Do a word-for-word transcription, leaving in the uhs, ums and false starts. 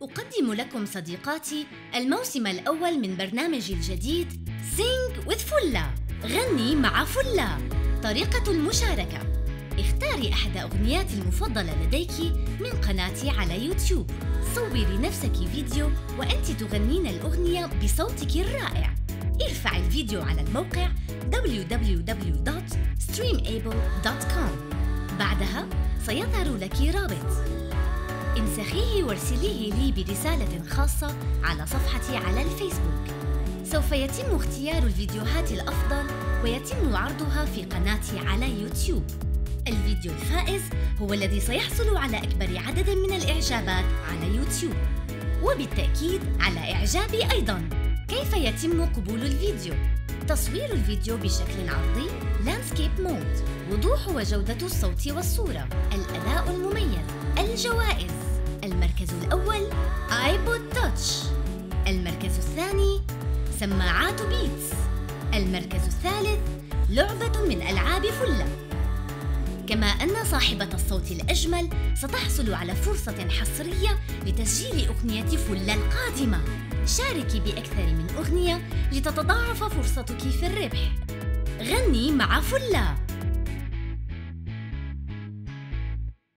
أقدم لكم صديقاتي الموسم الأول من برنامجي الجديد Sing with فلة. غني مع فلة. طريقة المشاركة: اختاري أحد أغنياتي المفضلة لديك من قناتي على يوتيوب. صوري نفسك فيديو وأنت تغنين الأغنية بصوتك الرائع. ارفعي الفيديو على الموقع دبليو دبليو دبليو دوت ستريمابل دوت كوم. بعدها سيظهر لك رابط، انسخيه وارسليه لي برسالة خاصة على صفحتي على الفيسبوك. سوف يتم اختيار الفيديوهات الأفضل ويتم عرضها في قناتي على يوتيوب. الفيديو الفائز هو الذي سيحصل على أكبر عدد من الإعجابات على يوتيوب، وبالتأكيد على إعجابي أيضاً. كيف يتم قبول الفيديو؟ تصوير الفيديو بشكل عرضي لاندسكيب مود، وضوح وجودة الصوت والصورة، الأداء المميز، الجوائز: المركز الأول آيبود تاتش، المركز الثاني سماعات بيتس، المركز الثالث لعبة من ألعاب فلة. كما أن صاحبة الصوت الأجمل ستحصل على فرصة حصرية لتسجيل أغنية فلة القادمة. شاركي بأكثر من أغنية لتتضاعف فرصتك في الربح. غني مع فلة.